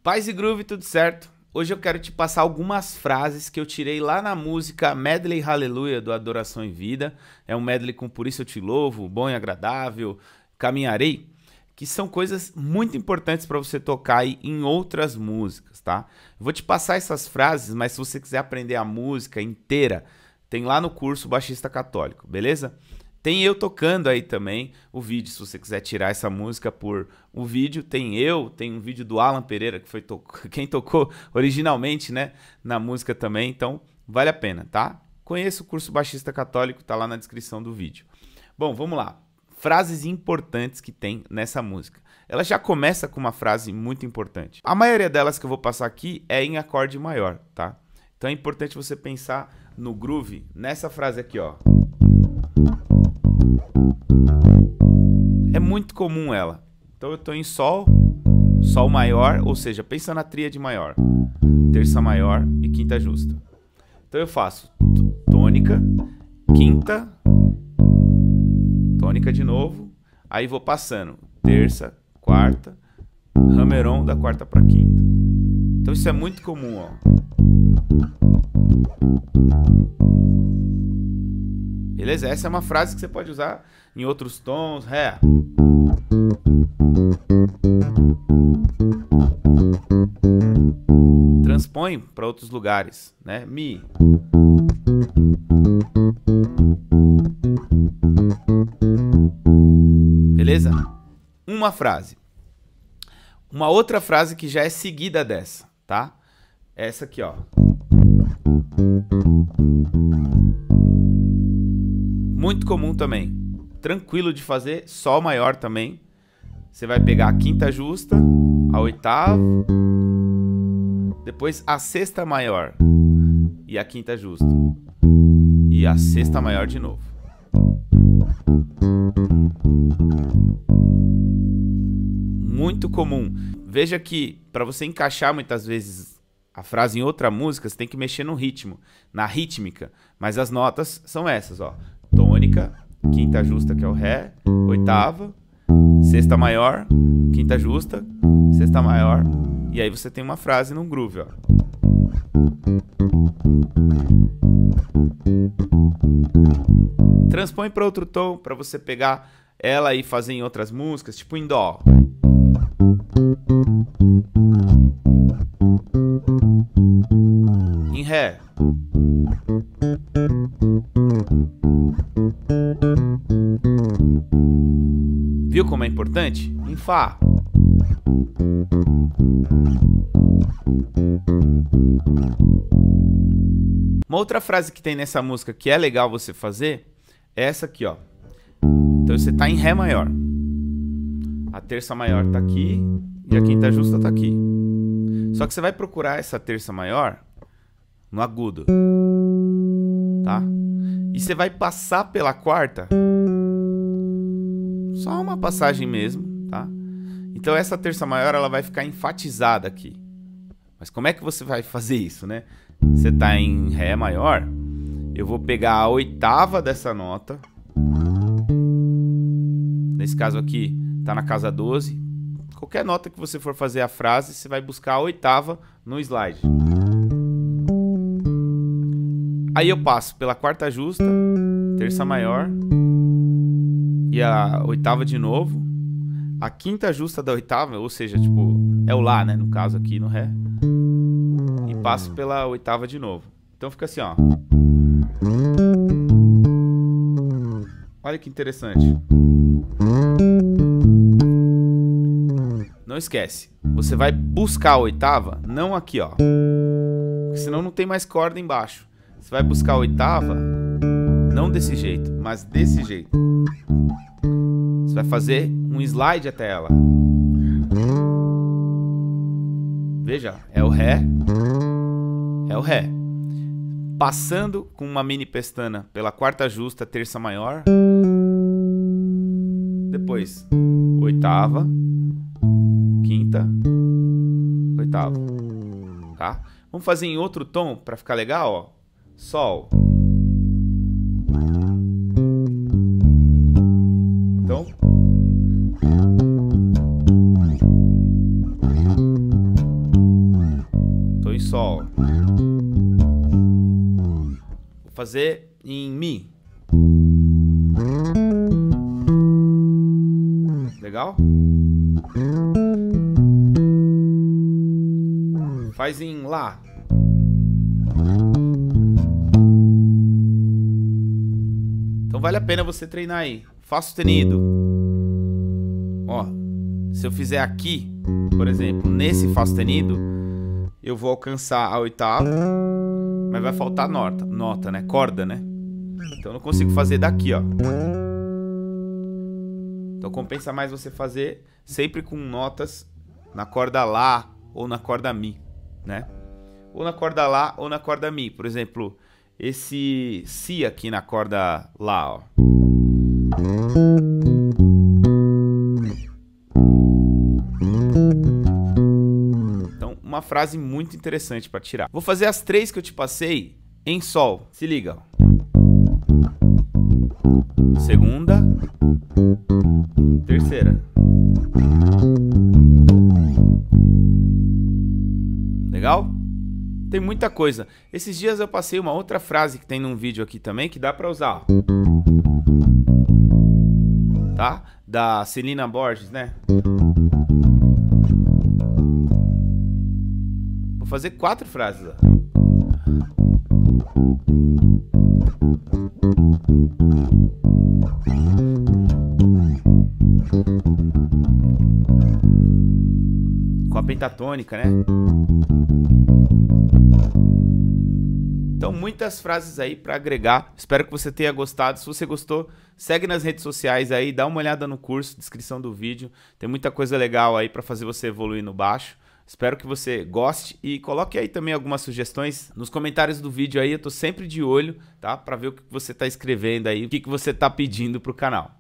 Paz e groove, tudo certo? Hoje eu quero te passar algumas frases que eu tirei lá na música Medley Hallelujah do Adoração em Vida. É um medley com Por Isso Eu Te Louvo, Bom e Agradável, Caminharei, que são coisas muito importantes para você tocar aí em outras músicas, tá? Eu vou te passar essas frases, mas se você quiser aprender a música inteira, tem lá no curso Baixista Católico, beleza? Tem eu tocando aí também o vídeo, se você quiser tirar essa música por o vídeo, tem um vídeo do Alan Pereira, que foi quem tocou originalmente, né, na música também, então vale a pena, tá? Conheça o curso Baixista Católico, tá lá na descrição do vídeo. Bom, vamos lá. Frases importantes que tem nessa música. Ela já começa com uma frase muito importante. A maioria delas que eu vou passar aqui é em acorde maior, tá? Então é importante você pensar no groove, nessa frase aqui, ó. É muito comum ela. Então eu tô em Sol, Sol maior, ou seja, pensa na tríade maior. Terça maior e quinta justa. Então eu faço tônica, quinta, tônica de novo, aí vou passando terça, quarta, hammer-on da quarta para quinta. Então isso é muito comum, ó. Beleza? Essa é uma frase que você pode usar em outros tons. Ré. Transpõe para outros lugares, né? Mi. Beleza? Uma frase. Uma outra frase que já é seguida dessa, tá? Essa aqui, ó. Muito comum também. Tranquilo de fazer, Sol maior também. Você vai pegar a quinta justa, a oitava, depois a sexta maior e a quinta justa. E a sexta maior de novo. Muito comum. Veja que para você encaixar muitas vezes a frase em outra música, você tem que mexer no ritmo, na rítmica. Mas as notas são essas, ó. Tônica, quinta justa, que é o Ré, oitava, sexta maior, quinta justa, sexta maior. E aí você tem uma frase num groove, ó. Transpõe para outro tom, para você pegar ela e fazer em outras músicas, tipo em Dó. Em Ré. Viu como é importante? Em Fá. Uma outra frase que tem nessa música que é legal você fazer é essa aqui, ó. Então você tá em Ré maior. A terça maior tá aqui e a quinta justa tá aqui. Só que você vai procurar essa terça maior no agudo, tá? E você vai passar pela quarta, só uma passagem mesmo, tá? Então essa terça maior ela vai ficar enfatizada aqui. Mas como é que você vai fazer isso, né? Você tá em Ré maior, eu vou pegar a oitava dessa nota. Nesse caso aqui tá na casa 12. Qualquer nota que você for fazer a frase, você vai buscar a oitava no slide. Aí eu passo pela quarta justa, terça maior e a oitava de novo, a quinta justa da oitava, ou seja, tipo, é o Lá, né, no caso aqui no Ré, e passo pela oitava de novo. Então fica assim, ó. Olha que interessante. Não esquece, você vai buscar a oitava, não aqui, ó, porque senão não tem mais corda embaixo. Você vai buscar a oitava, não desse jeito, mas desse jeito. Você vai fazer um slide até ela. Veja, é o Ré, é o Ré. Passando com uma mini pestana pela quarta justa, terça maior. Depois, oitava, quinta, oitava, tá? Vamos fazer em outro tom para ficar legal, ó. Sol. Então, Sol. Vou fazer em Mi. Legal? Faz em Lá. Então vale a pena você treinar aí. Fá sustenido. Ó, se eu fizer aqui, por exemplo, nesse Fá sustenido, eu vou alcançar a oitava, mas vai faltar nota, né? Corda, né? Então eu não consigo fazer daqui, ó. Então compensa mais você fazer sempre com notas na corda Lá ou na corda Mi, né? Ou na corda Lá ou na corda Mi. Por exemplo, esse Si aqui na corda Lá, ó. Então, uma frase muito interessante para tirar. Vou fazer as 3 que eu te passei em Sol. Se liga, ó. Segunda, terceira. Legal? Tem muita coisa. Esses dias eu passei uma outra frase que tem num vídeo aqui também que dá pra usar. Tá? Da Celina Borges, né? Vou fazer 4 frases, ó. Com a pentatônica, né? Então, muitas frases aí para agregar. Espero que você tenha gostado. Se você gostou, segue nas redes sociais aí, dá uma olhada no curso, descrição do vídeo. Tem muita coisa legal aí para fazer você evoluir no baixo. Espero que você goste e coloque aí também algumas sugestões nos comentários do vídeo aí. Eu tô sempre de olho, tá? Para ver o que você tá escrevendo aí, o que você tá pedindo pro canal.